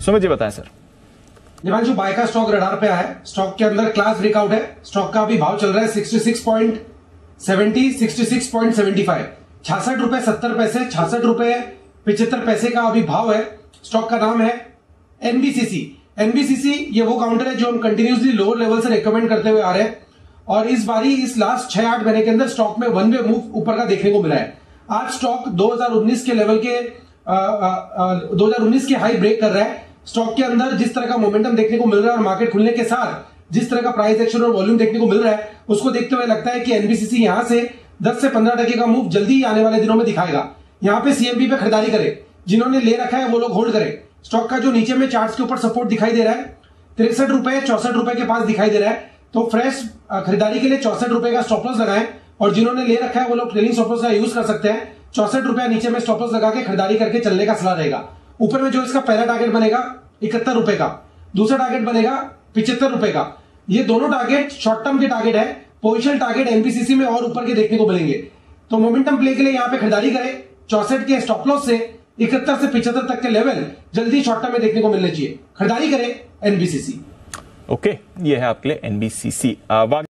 सुमित जी बताएं sir. Divanshu, buy का stock radar पे है। स्टॉक के अंदर क्लास ब्रेकआउट है। स्टॉक का अभी भाव चल रहा है 66.70, 66.75, 66 रुपए 70 पैसे, 66 रुपए 75 पैसे का अभी भाव है। स्टॉक का नाम है एनबीसीसी। एनबीसीसी ये वो काउंटर है जो हम कंटिन्यूसली लोअर लेवल से रिकमेंड करते हुए आ रहे हैं, और इस बारी इस लास्ट 6-8 महीने के अंदर स्टॉक में वन वे मूव ऊपर का देखने को मिला है। आज स्टॉक 2019 के लेवल के 2019 के हाई ब्रेक कर रहा है। स्टॉक के अंदर जिस तरह का मोमेंटम देखने को मिल रहा है और मार्केट खुलने के साथ जिस तरह का प्राइस एक्शन और वॉल्यूम देखने को मिल रहा है, उसको देखते हुए लगता है कि एनबीसीसी यहां से 10 से 15% का मूव जल्दी आने वाले दिनों में दिखाएगा। यहां पे सीएमपी पे खरीदारी करे, जिन्होंने ले रखा है वो लोग होल्ड करें। स्टॉक का जो नीचे में चार्ट्स के ऊपर सपोर्ट दिखाई दे रहा है 63 रुपए 64 रुपए के पास दिखाई दे रहा है, तो फ्रेश खरीदारी के लिए 64 रुपए का स्टॉप लॉस लगाएं, और जिन्होंने ले रखा है वो लोग ट्रेलिंग स्टॉप लॉस का यूज कर सकते हैं। 64 रुपया नीचे में स्टॉप लॉस लगा के खरीदारी करके चलने का सलाह रहेगा। ऊपर में जो इसका पहला टारगेट बनेगा 71 रुपए का, दूसरा टारगेट बनेगा 75 रुपए का। ये दोनों टारगेट शॉर्ट टर्म के टारगेट है। पोजिशन टारगेट एनबीसीसी में और ऊपर के देखने को मिलेंगे, तो मोमेंटम प्ले के लिए यहां पे खरीदारी करें। 64 के स्टॉप लॉस से 71 से 75 तक के लेवल जल्दी शॉर्ट टर्म में देखने को मिलने चाहिए। खरीदारी करें एनबीसीसी। ओके, ये है आपके लिए एनबीसीसी।